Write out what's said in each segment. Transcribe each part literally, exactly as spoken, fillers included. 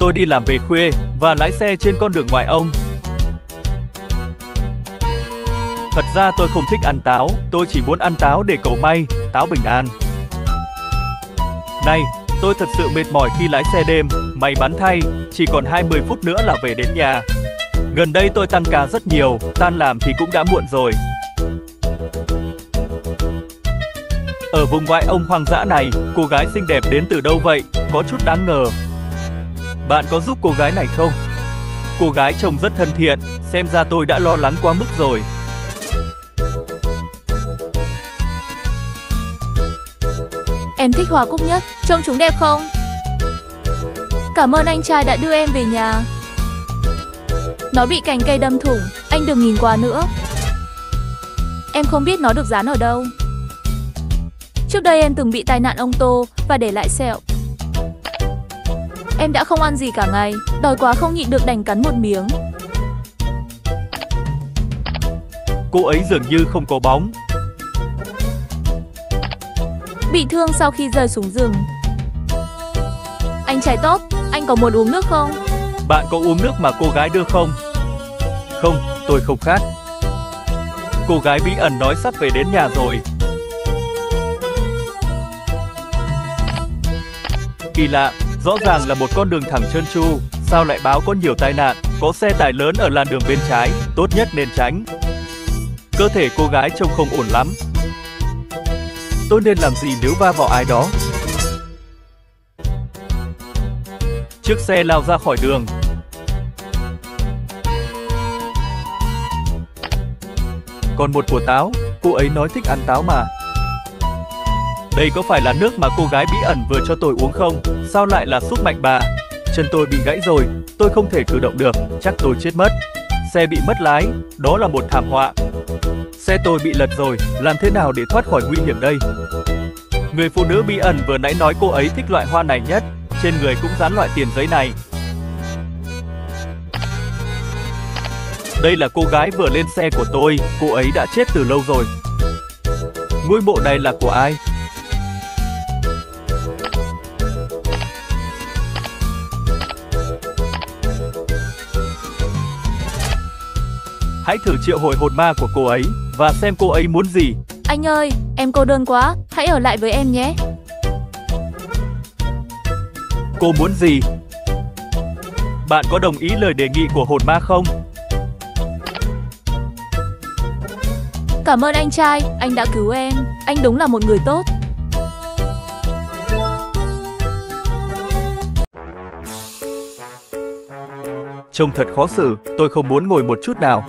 Tôi đi làm về khuya và lái xe trên con đường ngoại ông. Thật ra tôi không thích ăn táo, tôi chỉ muốn ăn táo để cầu may, táo bình an. Này, tôi thật sự mệt mỏi khi lái xe đêm, may mắn thay, chỉ còn hai mươi phút nữa là về đến nhà. Gần đây tôi tăng ca rất nhiều, tan làm thì cũng đã muộn rồi. Ở vùng ngoại ông hoang dã này, cô gái xinh đẹp đến từ đâu vậy? Có chút đáng ngờ. Bạn có giúp cô gái này không? Cô gái trông rất thân thiện, xem ra tôi đã lo lắng quá mức rồi. Em thích hoa cúc nhất, trông chúng đẹp không? Cảm ơn anh trai đã đưa em về nhà. Nó bị cành cây đâm thủng, anh đừng nhìn quá nữa. Em không biết nó được dán ở đâu. Trước đây em từng bị tai nạn ô tô và để lại sẹo. Em đã không ăn gì cả ngày, đói quá không nhịn được đành cắn một miếng. Cô ấy dường như không có bóng. Bị thương sau khi rơi xuống rừng. Anh trai tốt, anh có muốn uống nước không? Bạn có uống nước mà cô gái đưa không? Không, tôi không khát. Cô gái bí ẩn nói sắp về đến nhà rồi. Kỳ lạ, rõ ràng là một con đường thẳng trơn tru, sao lại báo có nhiều tai nạn, có xe tải lớn ở làn đường bên trái, tốt nhất nên tránh. Cơ thể cô gái trông không ổn lắm. Tôi nên làm gì nếu va vào ai đó? Chiếc xe lao ra khỏi đường. Còn một quả táo, cô ấy nói thích ăn táo mà. Đây có phải là nước mà cô gái bí ẩn vừa cho tôi uống không? Sao lại là súp mạnh bà? Chân tôi bị gãy rồi, tôi không thể cử động được, chắc tôi chết mất. Xe bị mất lái, đó là một thảm họa. Xe tôi bị lật rồi, làm thế nào để thoát khỏi nguy hiểm đây? Người phụ nữ bí ẩn vừa nãy nói cô ấy thích loại hoa này nhất, trên người cũng dán loại tiền giấy này. Đây là cô gái vừa lên xe của tôi, cô ấy đã chết từ lâu rồi. Ngôi mộ này là của ai? Hãy thử triệu hồi hồn ma của cô ấy và xem cô ấy muốn gì. Anh ơi, em cô đơn quá, hãy ở lại với em nhé. Cô muốn gì? Bạn có đồng ý lời đề nghị của hồn ma không? Cảm ơn anh trai, anh đã cứu em. Anh đúng là một người tốt. Trông thật khó xử, tôi không muốn ngồi một chút nào.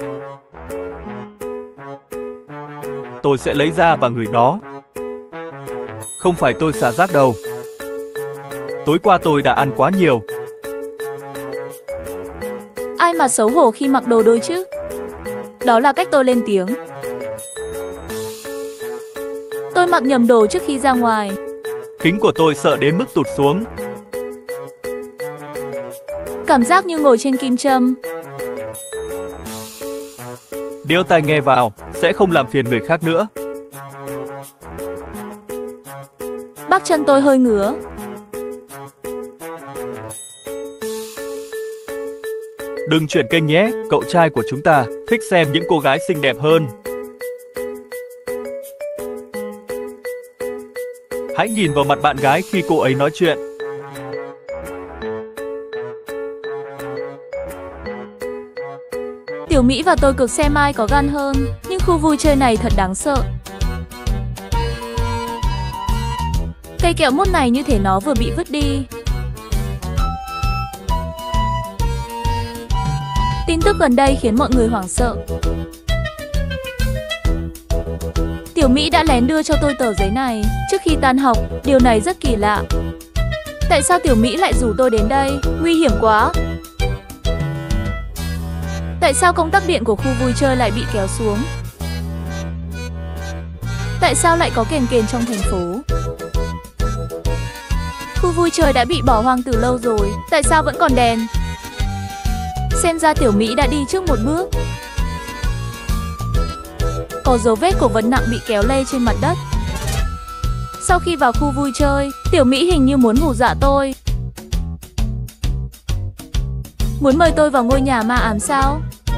Tôi sẽ lấy ra và ngửi nó. Không phải tôi xả rác đâu. Tối qua tôi đã ăn quá nhiều. Ai mà xấu hổ khi mặc đồ đôi chứ? Đó là cách tôi lên tiếng. Tôi mặc nhầm đồ trước khi ra ngoài. Kính của tôi sợ đến mức tụt xuống. Cảm giác như ngồi trên kim châm. Đeo tai nghe vào, sẽ không làm phiền người khác nữa. Bắp chân tôi hơi ngứa. Đừng chuyển kênh nhé, cậu trai của chúng ta thích xem những cô gái xinh đẹp hơn. Hãy nhìn vào mặt bạn gái khi cô ấy nói chuyện. Tiểu Mỹ và tôi cực xem ai có gan hơn, nhưng khu vui chơi này thật đáng sợ. Cây kẹo mút này như thể nó vừa bị vứt đi. Tin tức gần đây khiến mọi người hoảng sợ. Tiểu Mỹ đã lén đưa cho tôi tờ giấy này trước khi tan học, điều này rất kỳ lạ. Tại sao Tiểu Mỹ lại rủ tôi đến đây? Nguy hiểm quá. Tại sao công tắc điện của khu vui chơi lại bị kéo xuống? Tại sao lại có kền kền trong thành phố? Khu vui chơi đã bị bỏ hoang từ lâu rồi, tại sao vẫn còn đèn? Xem ra Tiểu Mỹ đã đi trước một bước. Có dấu vết của vật nặng bị kéo lê trên mặt đất. Sau khi vào khu vui chơi, Tiểu Mỹ hình như muốn hù dọa tôi. Muốn mời tôi vào ngôi nhà ma ám sao?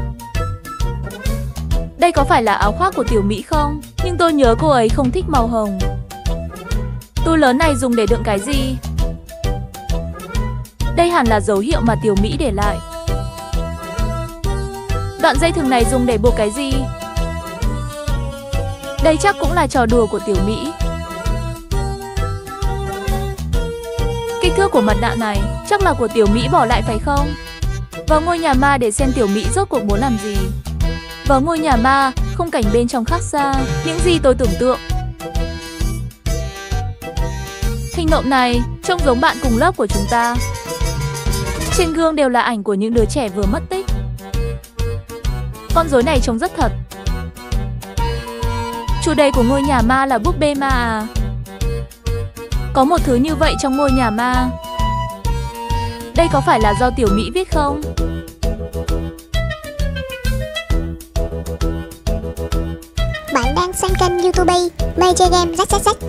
Đây có phải là áo khoác của Tiểu Mỹ không? Nhưng tôi nhớ cô ấy không thích màu hồng. Túi lớn này dùng để đựng cái gì? Đây hẳn là dấu hiệu mà Tiểu Mỹ để lại. Đoạn dây thừng này dùng để buộc cái gì? Đây chắc cũng là trò đùa của Tiểu Mỹ. Kích thước của mặt nạ này chắc là của Tiểu Mỹ bỏ lại phải không? Vào ngôi nhà ma để xem Tiểu Mỹ rốt cuộc muốn làm gì. Vào ngôi nhà ma, khung cảnh bên trong khác xa những gì tôi tưởng tượng. Hình nộm này trông giống bạn cùng lớp của chúng ta. Trên gương đều là ảnh của những đứa trẻ vừa mất tích. Con rối này trông rất thật. Chủ đề của ngôi nhà ma là búp bê ma à? Có một thứ như vậy trong ngôi nhà ma. Đây có phải là do Tiểu Mỹ viết không? Bạn đang xem kênh YouTube mê chơi game rách rách rách.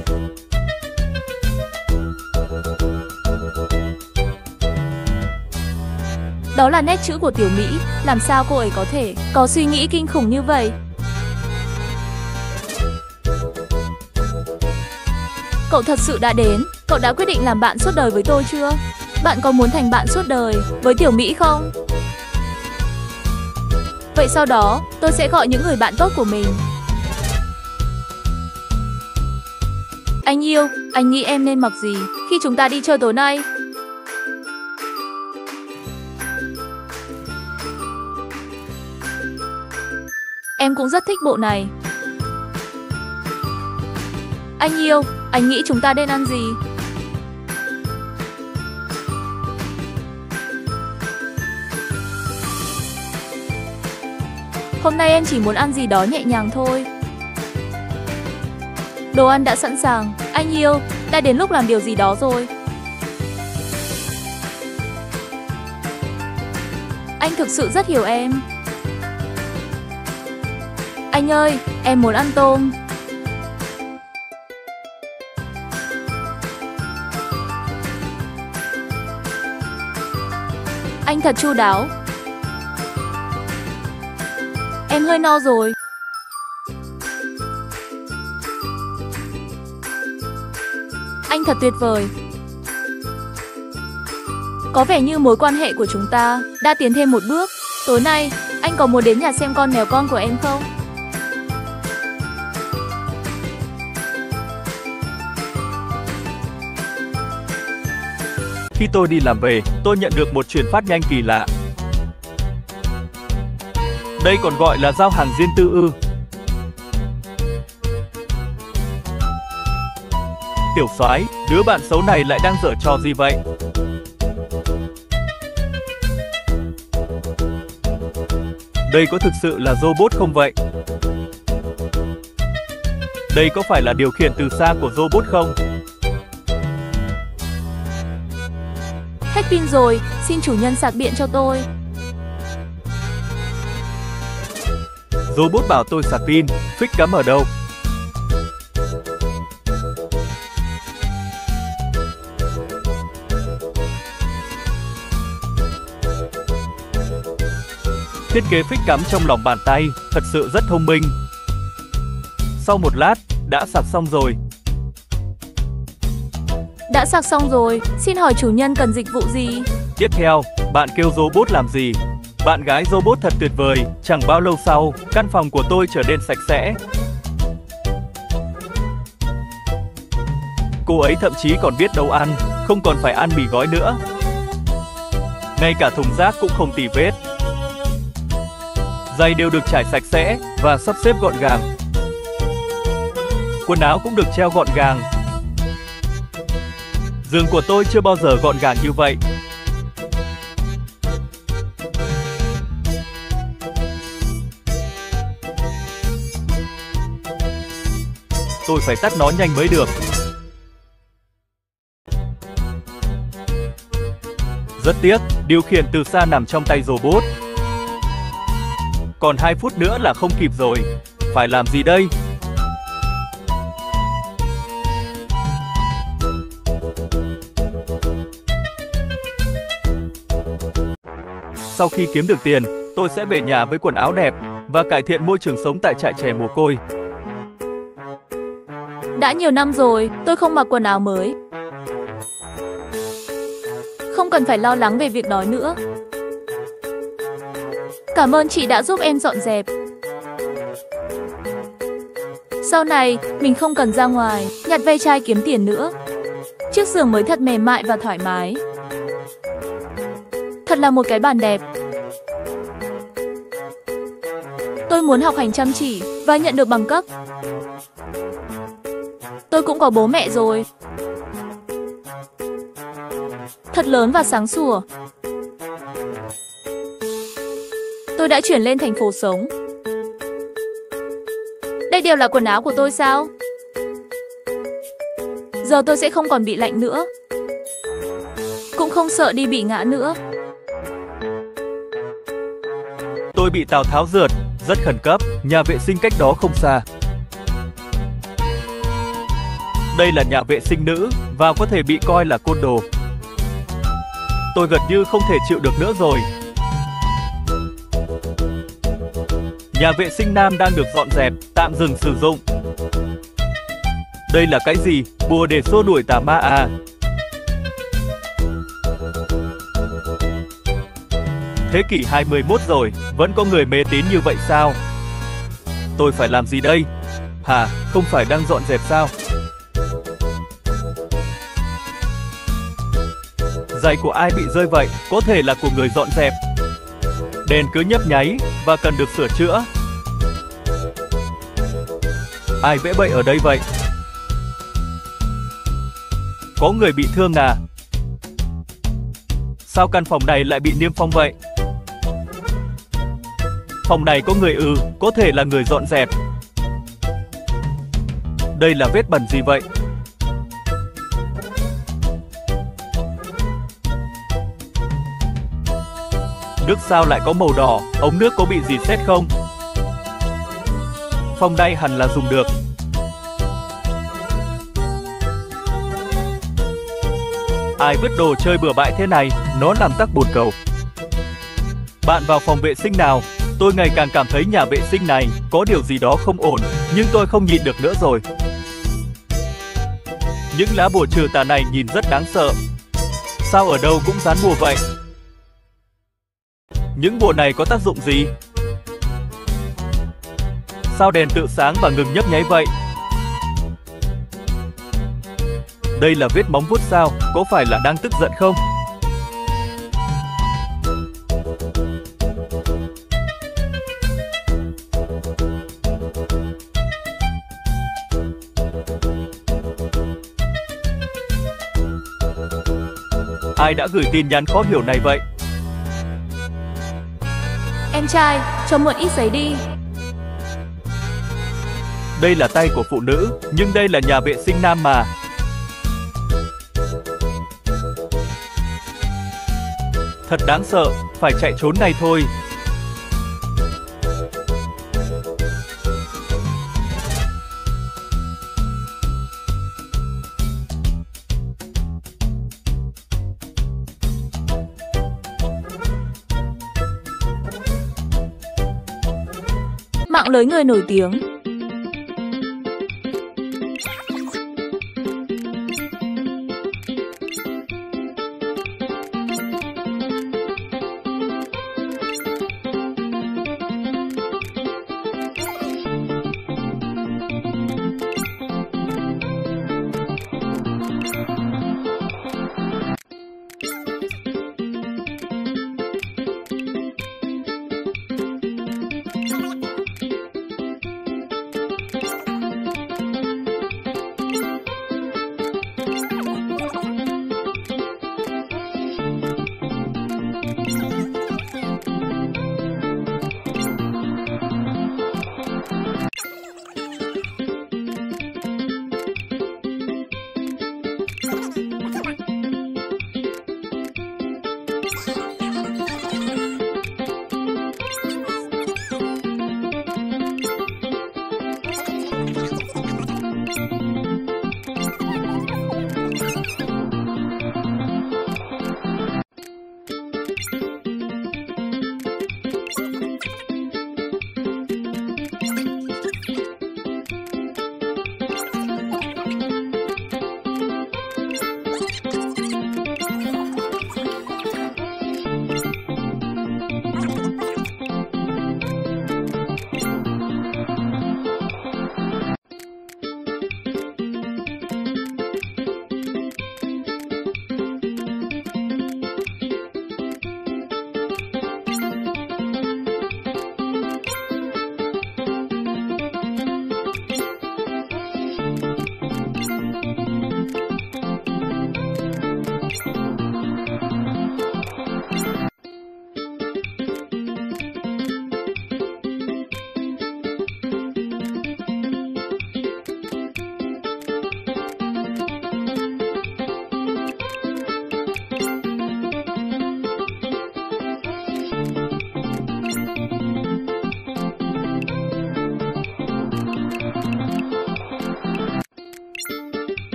Đó là nét chữ của Tiểu Mỹ. Làm sao cô ấy có thể có suy nghĩ kinh khủng như vậy? Cậu thật sự đã đến. Cậu đã quyết định làm bạn suốt đời với tôi chưa? Bạn có muốn thành bạn suốt đời với Tiểu Mỹ không? Vậy sau đó, tôi sẽ gọi những người bạn tốt của mình. Anh yêu, anh nghĩ em nên mặc gì khi chúng ta đi chơi tối nay? Em cũng rất thích bộ này. Anh yêu, anh nghĩ chúng ta nên ăn gì? Hôm nay em chỉ muốn ăn gì đó nhẹ nhàng thôi. Đồ ăn đã sẵn sàng. Anh yêu, đã đến lúc làm điều gì đó rồi. Anh thực sự rất hiểu em. Anh ơi, em muốn ăn tôm. Anh thật chu đáo. Em hơi no rồi. Anh thật tuyệt vời. Có vẻ như mối quan hệ của chúng ta đã tiến thêm một bước. Tối nay, anh có muốn đến nhà xem con mèo con của em không? Khi tôi đi làm về, tôi nhận được một chuyển phát nhanh kỳ lạ. Đây còn gọi là giao hàng riêng tư ư? Tiểu soái, đứa bạn xấu này lại đang giở trò gì vậy? Đây có thực sự là robot không vậy? Đây có phải là điều khiển từ xa của robot không? Hết pin rồi, xin chủ nhân sạc điện cho tôi. Robot bảo tôi sạc pin, phích cắm ở đâu? Thiết kế phích cắm trong lòng bàn tay, thật sự rất thông minh. Sau một lát, đã sạc xong rồi. Đã sạc xong rồi, xin hỏi chủ nhân cần dịch vụ gì? Tiếp theo, bạn kêu robot làm gì? Bạn gái robot thật tuyệt vời, chẳng bao lâu sau, căn phòng của tôi trở nên sạch sẽ. Cô ấy thậm chí còn biết nấu ăn, không còn phải ăn mì gói nữa. Ngay cả thùng rác cũng không tì vết. Giày đều được trải sạch sẽ và sắp xếp gọn gàng. Quần áo cũng được treo gọn gàng. Giường của tôi chưa bao giờ gọn gàng như vậy. Tôi phải tắt nó nhanh mới được. Rất tiếc, điều khiển từ xa nằm trong tay robot. Còn hai phút nữa là không kịp rồi. Phải làm gì đây? Sau khi kiếm được tiền, tôi sẽ về nhà với quần áo đẹp và cải thiện môi trường sống tại trại trẻ mồ côi. Đã nhiều năm rồi, tôi không mặc quần áo mới. Không cần phải lo lắng về việc đó nữa. Cảm ơn chị đã giúp em dọn dẹp. Sau này, mình không cần ra ngoài, nhặt ve chai kiếm tiền nữa. Chiếc giường mới thật mềm mại và thoải mái. Thật là một cái bàn đẹp. Tôi muốn học hành chăm chỉ và nhận được bằng cấp. Tôi cũng có bố mẹ rồi. Thật lớn và sáng sủa. Tôi đã chuyển lên thành phố sống. Đây đều là quần áo của tôi sao? Giờ tôi sẽ không còn bị lạnh nữa. Cũng không sợ đi bị ngã nữa. Tôi bị Tào Tháo rượt, rất khẩn cấp, nhà vệ sinh cách đó không xa. Đây là nhà vệ sinh nữ, và có thể bị coi là côn đồ. Tôi gần như không thể chịu được nữa rồi. Nhà vệ sinh nam đang được dọn dẹp, tạm dừng sử dụng. Đây là cái gì? Bùa để xua đuổi tà ma à? Thế kỷ hai mươi mốt rồi, vẫn có người mê tín như vậy sao? Tôi phải làm gì đây? Hả, không phải đang dọn dẹp sao? Giày của ai bị rơi vậy? Có thể là của người dọn dẹp. Đèn cứ nhấp nháy và cần được sửa chữa. Ai vẽ bậy ở đây vậy? Có người bị thương à? Sao căn phòng này lại bị niêm phong vậy? Phòng này có người ư, có thể là người dọn dẹp. Đây là vết bẩn gì vậy? Nước sao lại có màu đỏ, ống nước có bị gì sét không? Phòng này hẳn là dùng được. Ai vứt đồ chơi bừa bãi thế này, nó làm tắc bồn cầu. Bạn vào phòng vệ sinh nào? Tôi ngày càng cảm thấy nhà vệ sinh này có điều gì đó không ổn, nhưng tôi không nhịn được nữa rồi. Những lá bùa trừ tà này nhìn rất đáng sợ. Sao ở đâu cũng dán bùa vậy? Những bùa này có tác dụng gì? Sao đèn tự sáng và ngừng nhấp nháy vậy? Đây là vết móng vuốt sao? Có phải là đang tức giận không? Ai đã gửi tin nhắn khó hiểu này vậy? Em trai, cho mượn ít giấy đi. Đây là tay của phụ nữ, nhưng đây là nhà vệ sinh nam mà. Thật đáng sợ, phải chạy trốn ngay thôi. Mạng lưới người nổi tiếng.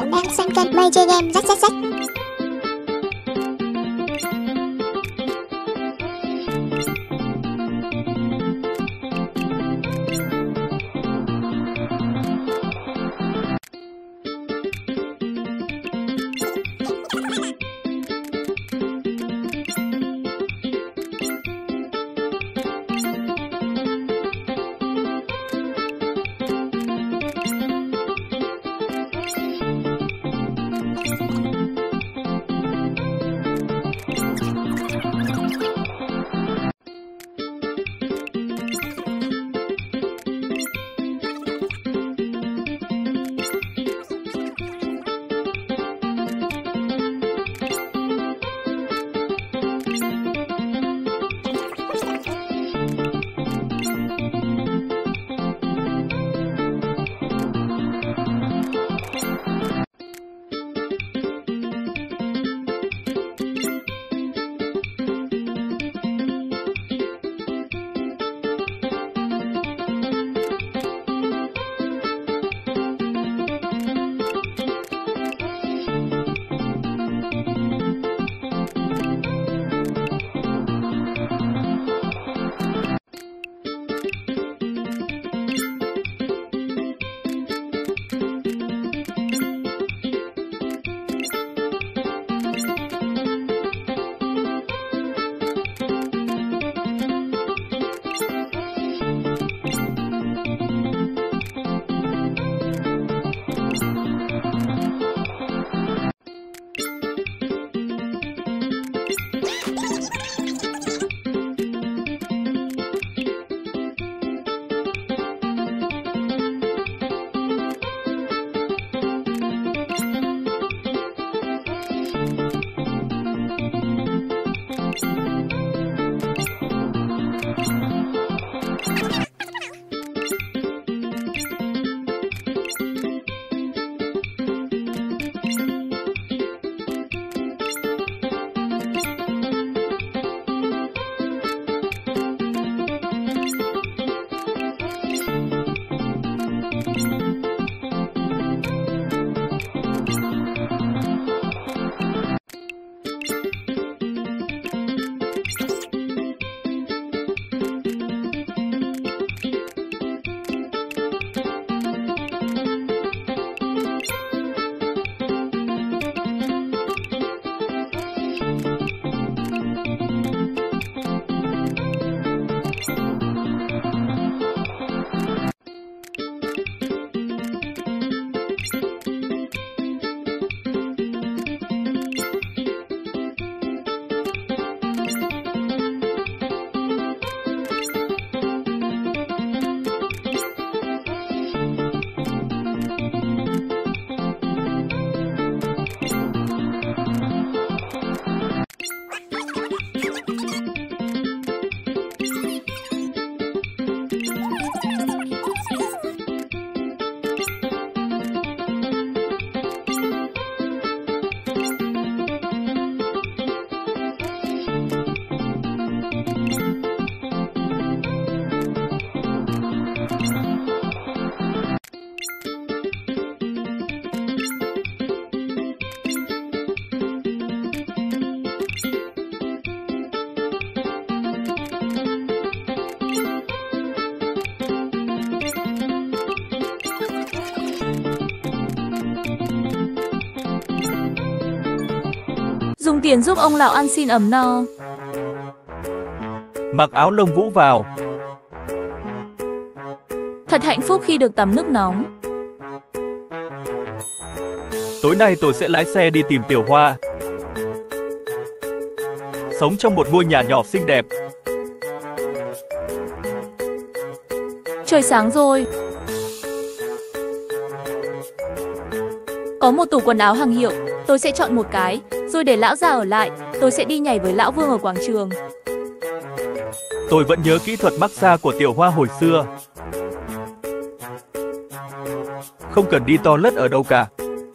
Bạn đang xem kênh mây chơi game rách rách rách. Dùng tiền giúp ông lão ăn xin ấm no. Mặc áo lông vũ vào. Thật hạnh phúc khi được tắm nước nóng. Tối nay tôi sẽ lái xe đi tìm Tiểu Hoa. Sống trong một ngôi nhà nhỏ xinh đẹp. Trời sáng rồi. Có một tủ quần áo hàng hiệu, tôi sẽ chọn một cái, rồi để lão già ở lại, tôi sẽ đi nhảy với lão Vương ở quảng trường. Tôi vẫn nhớ kỹ thuật massage của Tiểu Hoa hồi xưa. Không cần đi toilet ở đâu cả.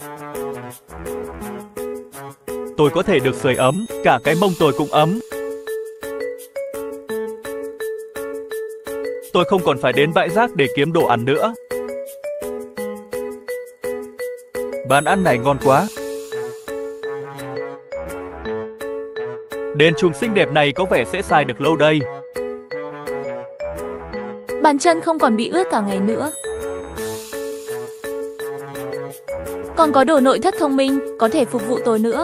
Tôi có thể được sưởi ấm, cả cái mông tôi cũng ấm. Tôi không còn phải đến bãi rác để kiếm đồ ăn nữa. Bàn ăn này ngon quá. Đèn chùm xinh đẹp này có vẻ sẽ xài được lâu đây. Bàn chân không còn bị ướt cả ngày nữa. Còn có đồ nội thất thông minh, có thể phục vụ tôi nữa.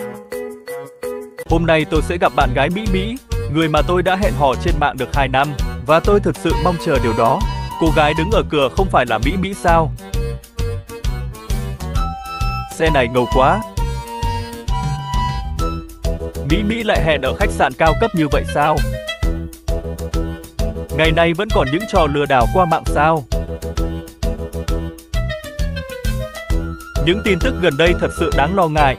Hôm nay tôi sẽ gặp bạn gái Mỹ Mỹ, người mà tôi đã hẹn hò trên mạng được hai năm. Và tôi thực sự mong chờ điều đó. Cô gái đứng ở cửa không phải là Mỹ Mỹ sao? Xe này ngầu quá. Mỹ Mỹ lại hẹn ở khách sạn cao cấp như vậy sao? Ngày nay vẫn còn những trò lừa đảo qua mạng sao? Những tin tức gần đây thật sự đáng lo ngại.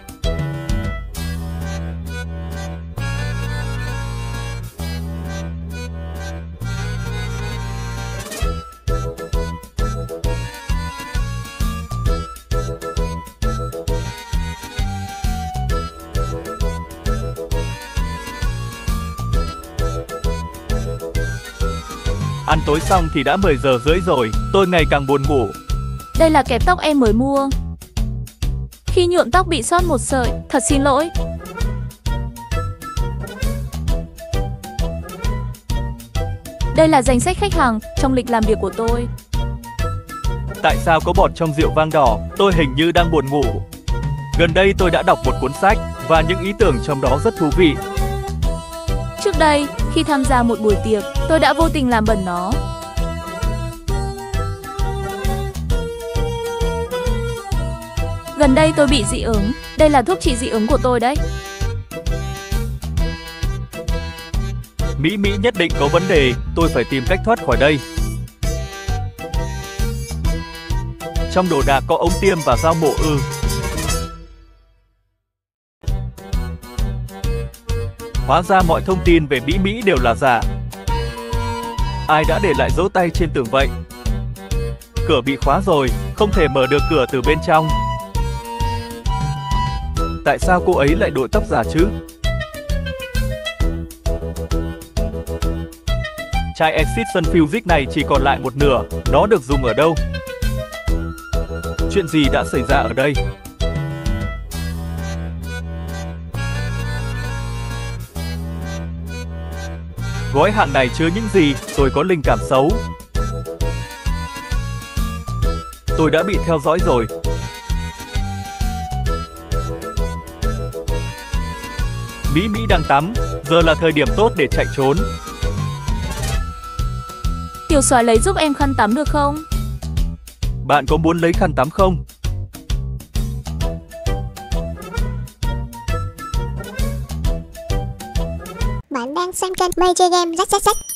Ăn tối xong thì đã mười giờ rưỡi rồi, tôi ngày càng buồn ngủ. Đây là kẹp tóc em mới mua. Khi nhuộm tóc bị sót một sợi, thật xin lỗi. Đây là danh sách khách hàng trong lịch làm việc của tôi. Tại sao có bọt trong rượu vang đỏ? Tôi hình như đang buồn ngủ. Gần đây tôi đã đọc một cuốn sách và những ý tưởng trong đó rất thú vị. Trước đây, khi tham gia một buổi tiệc, tôi đã vô tình làm bẩn nó. Gần đây tôi bị dị ứng. Đây là thuốc trị dị ứng của tôi đấy. Mỹ Mỹ nhất định có vấn đề, tôi phải tìm cách thoát khỏi đây. Trong đồ đạc có ống tiêm và dao mổ ư? Hóa ra mọi thông tin về Mỹ Mỹ đều là giả. Ai đã để lại dấu tay trên tường vậy? Cửa bị khóa rồi, không thể mở được cửa từ bên trong. Tại sao cô ấy lại đội tóc giả chứ? Chai Excision Fusic này chỉ còn lại một nửa, nó được dùng ở đâu? Chuyện gì đã xảy ra ở đây? Gói hàng này chứa những gì? Tôi có linh cảm xấu. Tôi đã bị theo dõi rồi. Mỹ Mỹ đang tắm, giờ là thời điểm tốt để chạy trốn. Tiểu Soái lấy giúp em khăn tắm được không? Bạn có muốn lấy khăn tắm không? Bạn đang xem kênh Major Game zét zét zét.